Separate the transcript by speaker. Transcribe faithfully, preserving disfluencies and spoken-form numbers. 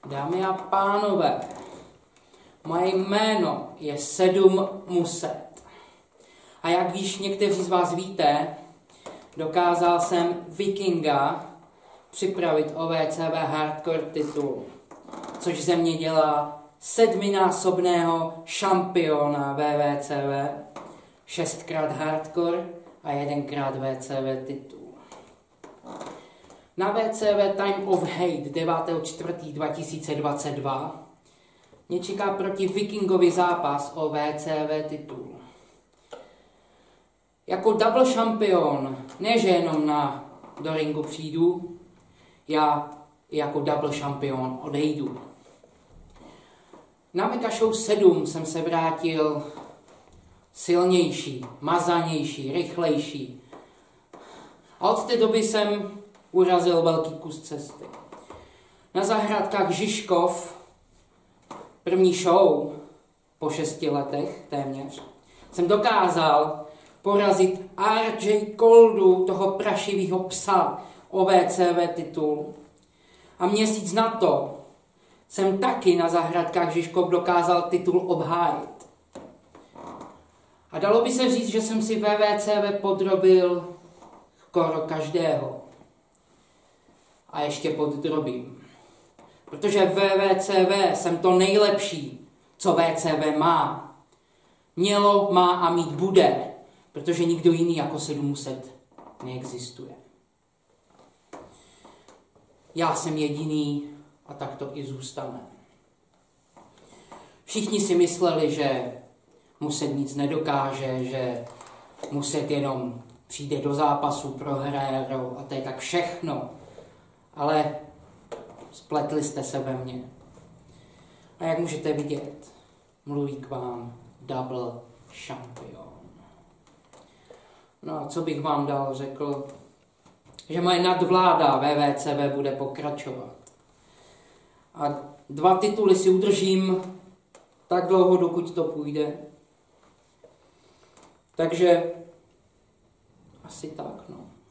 Speaker 1: Dámy a pánové, moje jméno je Sedm Muset. A jak již někteří z vás víte, dokázal jsem Vikinga připravit o V C V hardcore titul, což ze mě dělá sedminásobného šampiona V V C V, šestkrát hardcore a jedenkrát V C V titul. Na V C V Time of Hate devátého čtvrtého dva tisíce dvacet dva mě čeká proti Vikingovi zápas o V C V titul. Jako double šampion, neže jenom na, do ringu přijdu, já jako double šampion odejdu. Na Mega Show sedm jsem se vrátil silnější, mazanější, rychlejší. A od té doby jsem urazil velký kus cesty. Na zahrádkách Žižkov, první show po šesti letech téměř, jsem dokázal porazit R J Coldu, toho prašivého psa, o V C V titul. A měsíc na to jsem taky na zahrádkách Žižkov dokázal titul obhájit. A dalo by se říct, že jsem si ve V C V podrobil skoro každého. A ještě poddrobím. Protože ve V C V jsem to nejlepší, co V C V má. Mělo, má a mít bude. Protože nikdo jiný jako Sedm Muset neexistuje. Já jsem jediný a tak to i zůstane. Všichni si mysleli, že Muset nic nedokáže, že Muset jenom přijde do zápasu, prohraje a to je tak všechno. Ale spletli jste se ve mně. A jak můžete vidět, mluví k vám double šampion. No a co bych vám dál řekl? Že moje nadvláda ve V C V bude pokračovat. A dva tituly si udržím tak dlouho, dokud to půjde. Takže asi tak, no.